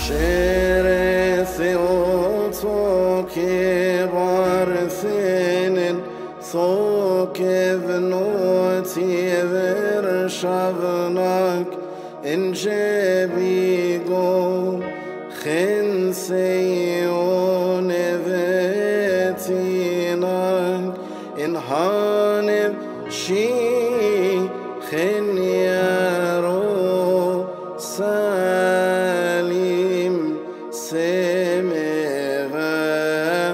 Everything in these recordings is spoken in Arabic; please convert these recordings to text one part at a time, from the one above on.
شرثوتك بارثين ثوك بنوتي ورشبناك إن جبيقو خنسيون بتيناك إن هانب شي خنيارو سالم سمغا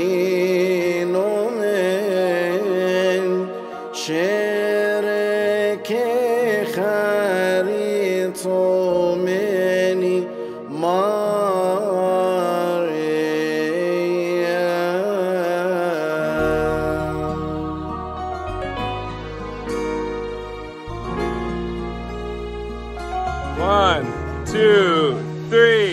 لينومن شرك خريطو مني One, two, three.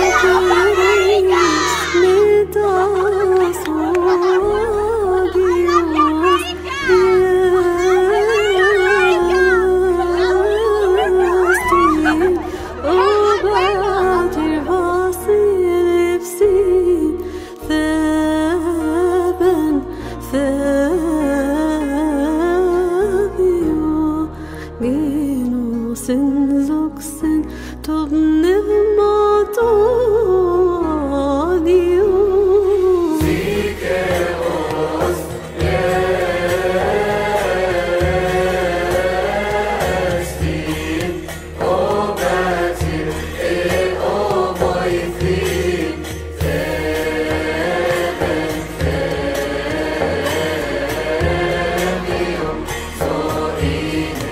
Sen tobnevmat odio Sikeos estin obatir oboithin teben femium soine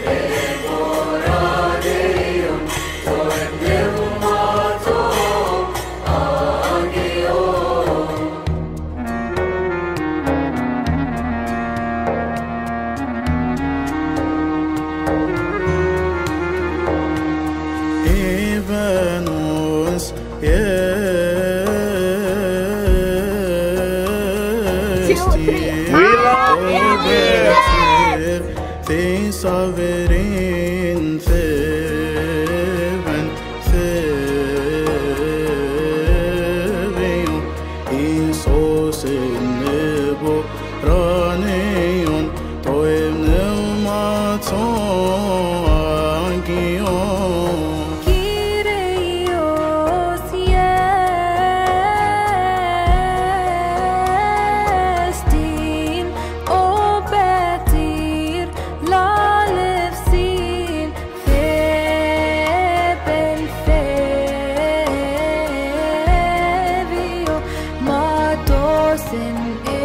egoradeum toebneumato agio. Ibanus Sovereign Theben Theben Isos Nebo Raneon Toem Neumaton Agion Kyrios Yestin Obetir Lalefsin Feben Fevio Matosin